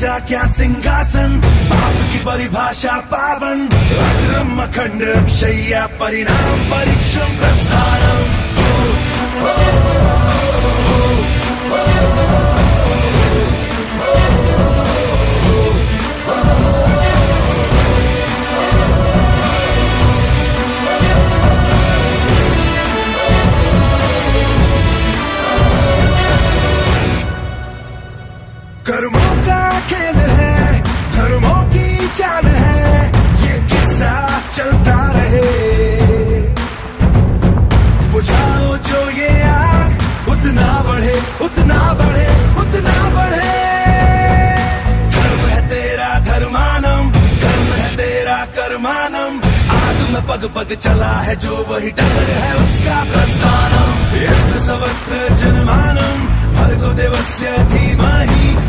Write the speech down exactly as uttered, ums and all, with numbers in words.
राजा क्या सिंहासन, पाप की परिभाषा पावन, अग्रम अखंड अक्षय्या परिणाम परीक्षम प्रस्थानम। कर्मों का खेल है, धर्मों की चाल है, ये किस्सा चलता रहे। बुझाओ जो ये आग, उतना बढ़े उतना बढ़े उतना बढ़े। धर्म है तेरा धर्मानम, कर्म है तेरा कर्मानम, आग में पग पग चला है जो वही डगर है उसका प्रस्थानम। यत्र सर्वत्र जनमानम, भर्गो देवस्य धीमहि